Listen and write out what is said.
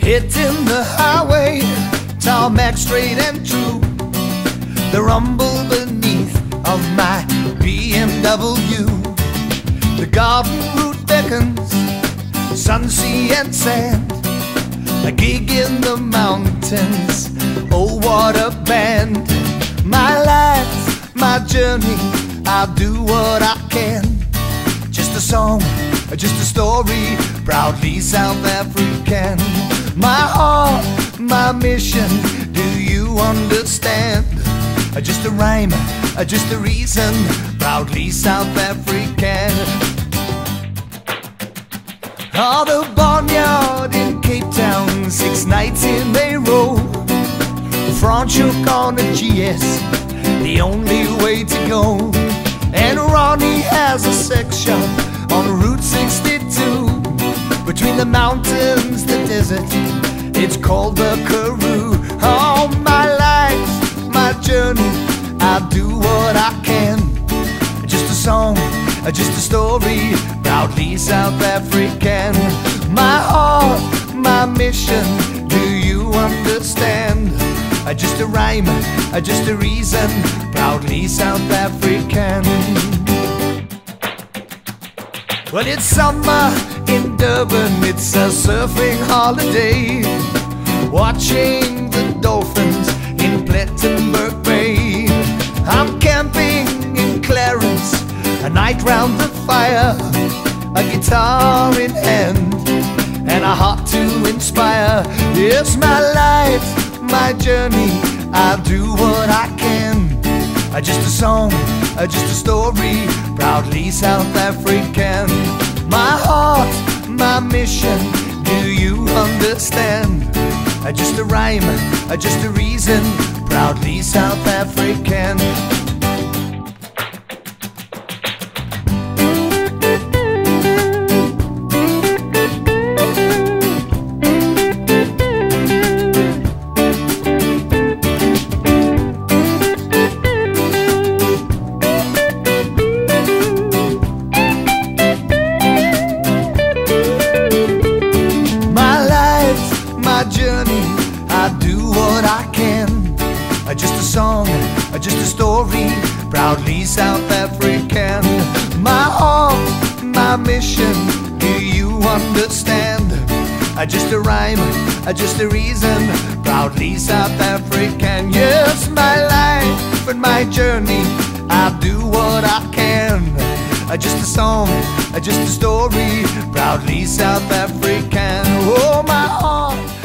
Hitting the highway, tarmac straight and true. The rumble beneath of my BMW. The garden route beckons, sun, sea and sand. A gig in the mountains, oh what a band. My life, my journey, I'll do what I can. Just a song, just a story, proudly South African. My heart, my mission, do you understand? Just a rhyme, just a reason, proudly South African. Oh, the barnyard in Cape Town, 6 nights in a row. Franschhoek on a GS, the only way to go. And Ronnie has a sex shop on Route 62. Between the mountains, the desert, it's called the Karoo. Oh, my life, my journey, I'll do what I can. Just a song, just a story, proudly South African. My heart, my mission, do you understand? Just a rhyme, just a reason, proudly South African. Well, it's summer in Durban, it's a surfing holiday. Watching the dolphins in Plettenberg Bay. I'm camping in Clarence, a night round the fire, a guitar in hand, and a heart to inspire. Yes, my life, my journey, I'll do what I can. Just a song, just a story, proudly South African. My heart, my mission, do you understand? Just a rhyme, just a reason, proudly South African. Journey, I do what I can. Just a song, just a story, proudly South African. My heart, my mission, do you understand? Just a rhyme, just a reason, proudly South African. Yes, my life and my journey, I'll do what I can. Just a song, just a story, proudly South African. Oh, my heart,